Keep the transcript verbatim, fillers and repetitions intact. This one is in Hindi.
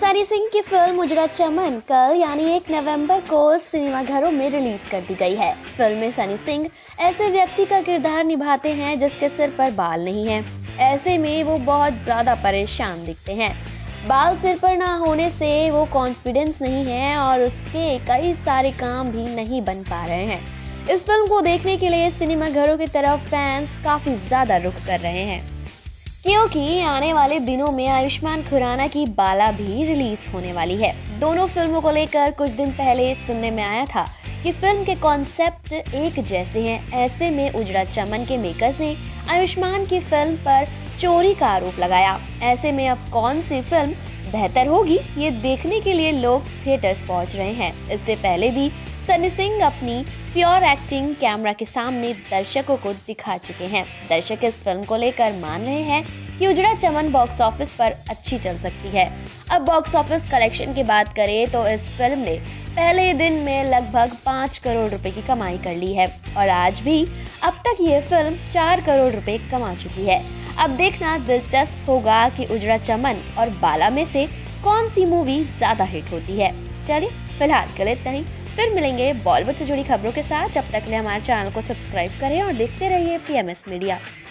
सनी सिंह की फिल्म उजड़ा चमन कल यानी एक नवंबर को सिनेमाघरों में रिलीज कर दी गई है। फिल्म में सनी सिंह ऐसे व्यक्ति का किरदार निभाते हैं जिसके सिर पर बाल नहीं हैं। ऐसे में वो बहुत ज्यादा परेशान दिखते हैं। बाल सिर पर ना होने से वो कॉन्फिडेंस नहीं है और उसके कई सारे काम भी नहीं बन पा रहे हैं। इस फिल्म को देखने के लिए सिनेमाघरों की तरफ फैंस काफी ज्यादा रुख कर रहे हैं, क्योंकि आने वाले दिनों में आयुष्मान खुराना की बाला भी रिलीज होने वाली है। दोनों फिल्मों को लेकर कुछ दिन पहले सुनने में आया था कि फिल्म के कॉन्सेप्ट एक जैसे हैं। ऐसे में उजड़ा चमन के मेकर्स ने आयुष्मान की फिल्म पर चोरी का आरोप लगाया। ऐसे में अब कौन सी फिल्म बेहतर होगी, ये देखने के लिए लोग थिएटर्स पहुंच रहे हैं। इससे पहले भी सनी सिंह अपनी प्योर एक्टिंग कैमरा के सामने दर्शकों को दिखा चुके हैं। दर्शक इस फिल्म को लेकर मान रहे हैं कि उजड़ा चमन बॉक्स ऑफिस पर अच्छी चल सकती है। अब बॉक्स ऑफिस कलेक्शन की बात करें तो इस फिल्म ने पहले दिन में लगभग पाँच करोड़ रुपए की कमाई कर ली है और आज भी अब तक ये फिल्म चार करोड़ रुपए कमा चुकी है। अब देखना दिलचस्प होगा कि उजड़ा चमन और बाला में से कौन सी मूवी ज्यादा हिट होती है। चलिए फिलहाल के लिए इतना ही, फिर मिलेंगे बॉलीवुड से जुड़ी खबरों के साथ। जब तक ले हमारे चैनल को सब्सक्राइब करें और देखते रहिए पी एम एस मीडिया।